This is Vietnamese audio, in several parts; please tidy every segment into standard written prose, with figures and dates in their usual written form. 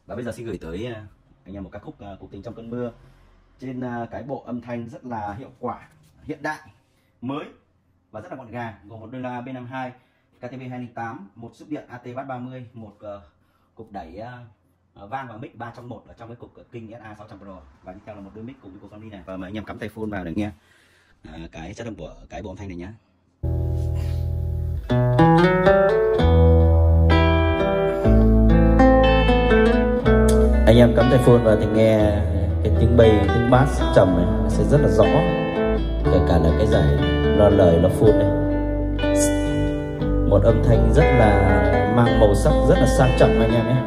Và bây giờ xin gửi tới anh em một ca khúc Cuộc Tình Trong Cơn Mưa trên cái bộ âm thanh rất là hiệu quả, hiện đại, mới và rất là gọn gàng, gồm một đôi loa B52 KTB208, một sức điện AT-Bass30, một cục đẩy van và mic 3 trong 1 ở trong cái cục King SA600 Pro, và đi theo là một đôi mic cùng với cục Sony này. Và mời anh em cắm tai phone vào để nghe cái chất âm của cái bộ âm thanh này nhé. Anh em cắm tai phone vào thì nghe cái tiếng bass, tiếng bass trầm này sẽ rất là rõ, kể cả là cái giải lo lời, lo full này. Một âm thanh rất là mang màu sắc, rất là sang trọng anh em nhé.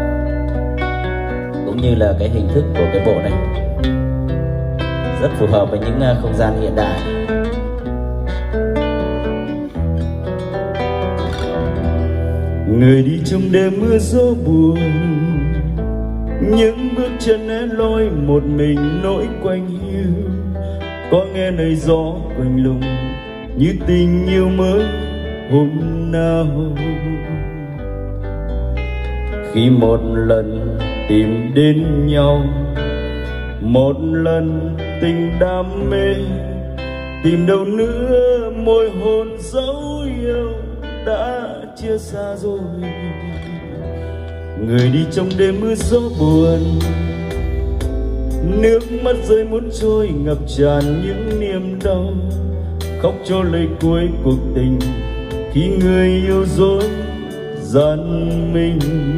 Cũng như là cái hình thức của cái bộ này rất phù hợp với những không gian hiện đại. Người đi trong đêm mưa gió buồn, những bước chân én lối một mình nỗi quanh hiu. Có nghe lời gió quanh lùng như tình yêu mới hôm nào. Khi một lần tìm đến nhau, một lần tình đam mê, tìm đâu nữa môi hôn dấu yêu đã chia xa rồi. Người đi trong đêm mưa gió buồn, nước mắt rơi muốn trôi ngập tràn những niềm đau. Khóc cho lời cuối cuộc tình khi người yêu dối gian mình.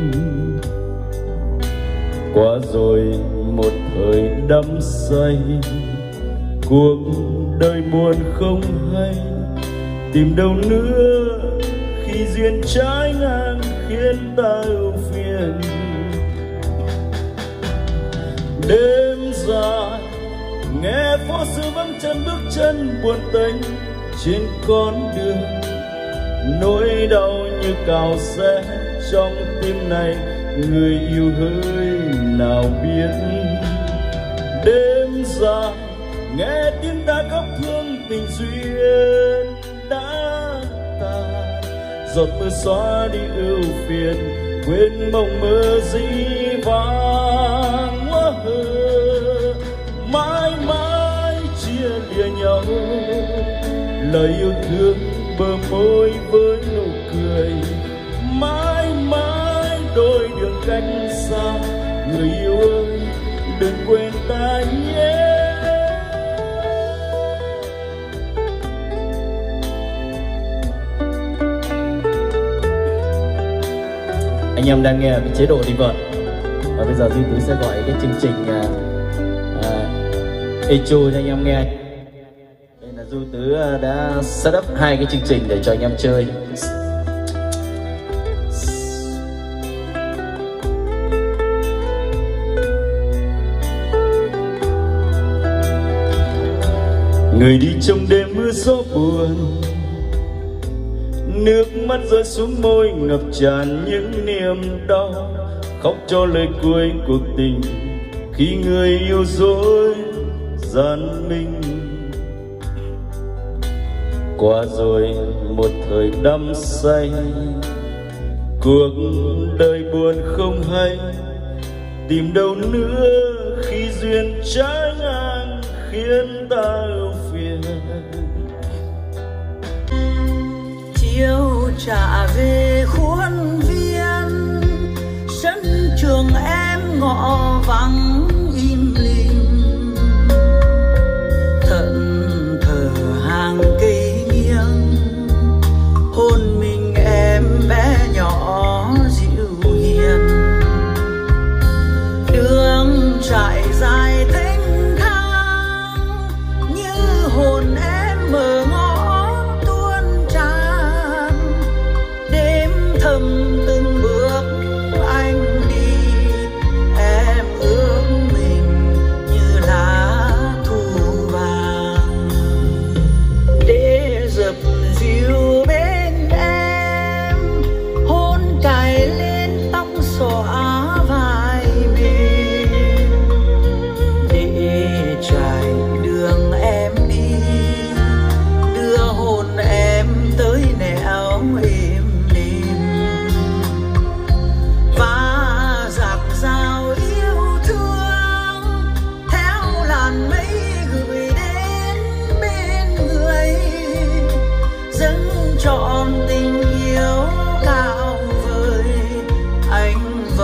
qua rồi một thời đắm say, cuộc đời buồn không hay, tìm đâu nữa khi duyên trái ngang khiến ta ưu phiền. Đêm dài nghe phố xưa vắng chân bước chân buồn tênh trên con đường, nỗi đau như cào xé trong tim này, người yêu hỡi nào biết. Đêm dài nghe tiếng ta khóc thương tình duyên đã tàn, giọt mưa xóa đi ưu phiền, quên mộng mơ dĩ vãng. Mãi mãi chia lìa nhau, lời yêu thương bờ môi với nụ cười. Mãi mãi đôi đường cách xa, người yêu ơi đừng quên ta nhé. Anh em đang nghe cái chế độ đi vợt. Và bây giờ Duy Tứ sẽ gọi cái chương trình echo cho anh em nghe. Đây là Duy Tứ đã set up hai cái chương trình để cho anh em chơi. Người đi trong đêm mưa gió buồn, nước mắt rơi xuống môi ngập tràn những niềm đau. Khóc cho lời cuối cuộc tình khi người yêu dối gian mình. Qua rồi một thời đắm say, cuộc đời buồn không hay, tìm đâu nữa khi duyên trái ngang khiến ta ưu phiền. Chiều trả về khuôn viên, sân trường em ngõ vắng im lìm. Thẫn thờ hàng cây nghiêng, hôn mình em bé nhỏ dịu hiền. Đường trải dài thênh thang, như hồn em mơ ngõ tuôn tràn. Đêm thầm từng bước anh đi, em ước mình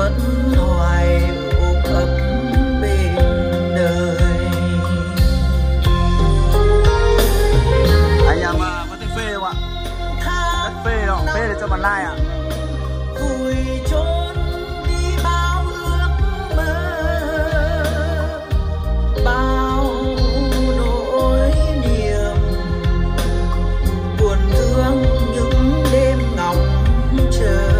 vẫn hoài ôm ấp bên đời. Anh em có thể phê không ạ? Rất phê đâu, phê để cho bạn like ạ. Vui trốn đi bao ước mơ, bao nỗi niềm buồn thương những đêm ngóng chờ.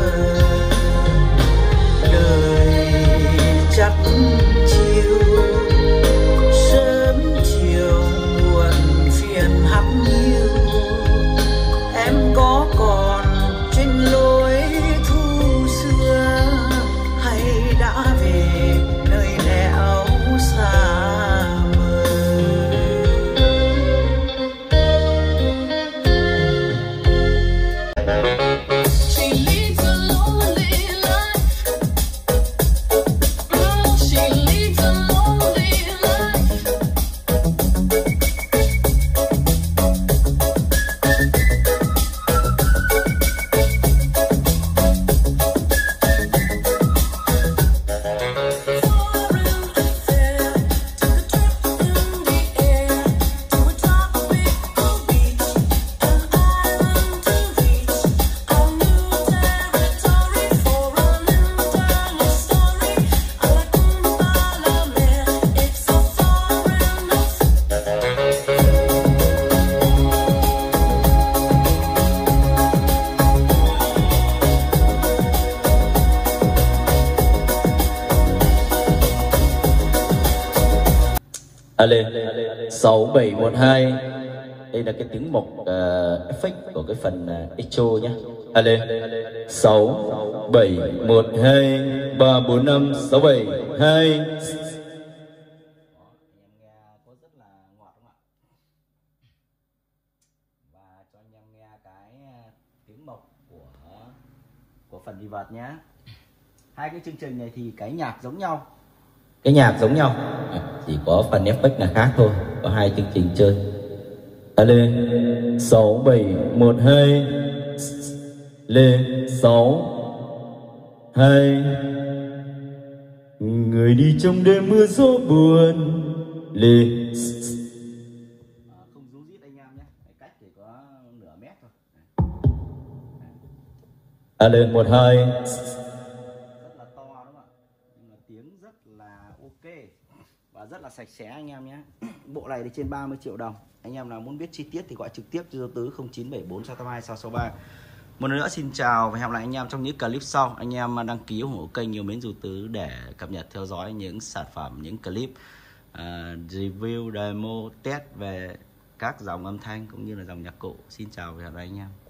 Đời chắc chiều sớm chiều buồn phiền hắt hiu, em có còn trên lối thu xưa hay đã về nơi nẻo xa mờ. She leads a lonely life. She leads a lonely life. Ale 6712. Đây là cái tiếng mộc effect của cái phần echo nhé. Ale 6712 345 672. Em nghe có rất là ngọt đúng không ạ? Và cho anh em nghe cái tiếng mộc của phần đi vợt nhé. Hai cái chương trình này thì cái nhạc giống nhau. Cái nhạc giống nhau, chỉ có phần effect là khác thôi. Có hai chương trình chơi. Lên 6712 lên 62. Người đi trong đêm mưa gió buồn lên. Không rú rít anh em nhé. Cái cách thì có nửa mét thôi. Lên 12. Rất là to đúng không ạ? Nhưng mà tiếng rất là ok và rất là sạch sẽ anh em nhé. Bộ này thì trên 30 triệu đồng. Anh em nào muốn biết chi tiết thì gọi trực tiếp cho Tứ 0974 682 663. Một lần nữa xin chào và hẹn gặp lại anh em trong những clip sau. Anh em đăng ký ủng hộ kênh Yêu Mến Dù Tứ để cập nhật theo dõi những sản phẩm, những clip review, demo, test về các dòng âm thanh cũng như là dòng nhạc cụ. Xin chào và hẹn gặp lại anh em.